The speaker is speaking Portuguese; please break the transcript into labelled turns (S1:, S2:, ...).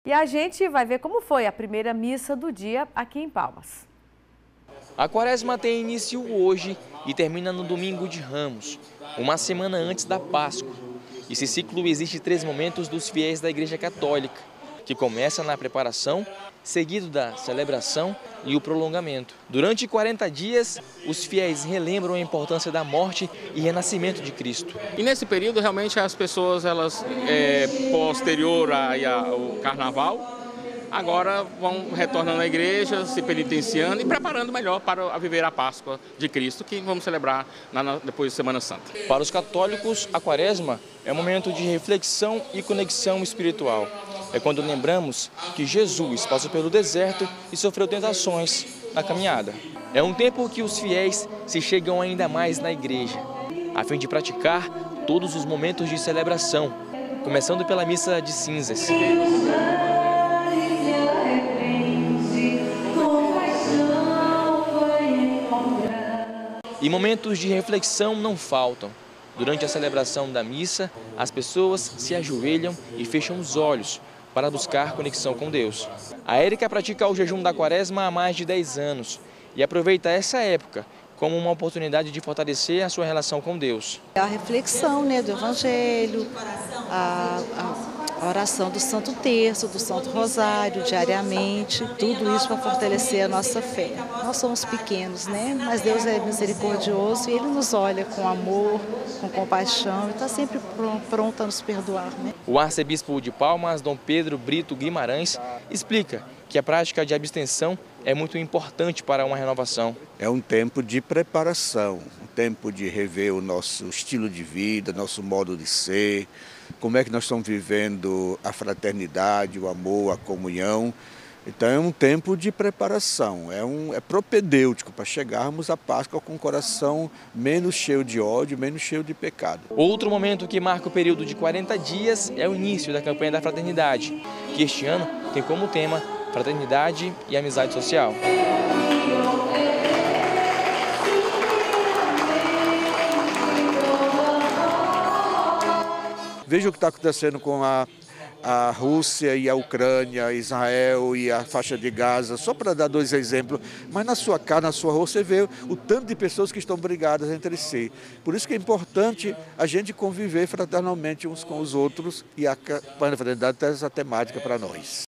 S1: E a gente vai ver como foi a primeira missa do dia aqui em Palmas.
S2: A Quaresma tem início hoje e termina no domingo de Ramos, uma semana antes da Páscoa. Esse ciclo existe 3 momentos dos fiéis da Igreja Católica, que começa na preparação, seguido da celebração e o prolongamento. Durante 40 dias, os fiéis relembram a importância da morte e renascimento de Cristo.
S3: E nesse período, realmente, as pessoas, posterior ao Carnaval, agora vão retornando à igreja, se penitenciando e preparando melhor para viver a Páscoa de Cristo, que vamos celebrar depois de Semana Santa.
S2: Para os católicos, a Quaresma é um momento de reflexão e conexão espiritual. É quando lembramos que Jesus passou pelo deserto e sofreu tentações na caminhada. É um tempo que os fiéis se chegam ainda mais na igreja, a fim de praticar todos os momentos de celebração, começando pela missa de cinzas. E momentos de reflexão não faltam. Durante a celebração da missa, as pessoas se ajoelham e fecham os olhos para buscar conexão com Deus. A Érica pratica o jejum da Quaresma há mais de 10 anos e aproveita essa época como uma oportunidade de fortalecer a sua relação com Deus.
S4: A reflexão, do Evangelho, a oração do Santo Terço, do Santo Rosário, diariamente, tudo isso para fortalecer a nossa fé. Nós somos pequenos, mas Deus é misericordioso e Ele nos olha com amor, com compaixão e está sempre pronto a nos perdoar.
S2: O arcebispo de Palmas, Dom Pedro Brito Guimarães, explica que a prática de abstenção é muito importante para uma renovação.
S5: É um tempo de preparação, um tempo de rever o nosso estilo de vida, nosso modo de ser, como é que nós estamos vivendo a fraternidade, o amor, a comunhão. Então é um tempo de preparação, é propedêutico para chegarmos à Páscoa com o coração menos cheio de ódio, menos cheio de pecado.
S2: Outro momento que marca o período de 40 dias é o início da campanha da fraternidade, que este ano tem como tema fraternidade e amizade social.
S5: Veja o que está acontecendo com a Rússia e a Ucrânia, Israel e a faixa de Gaza, só para dar 2 exemplos, mas na sua casa, na sua rua, você vê o tanto de pessoas que estão brigadas entre si. Por isso que é importante a gente conviver fraternalmente uns com os outros e a fraternidade tem essa temática para nós.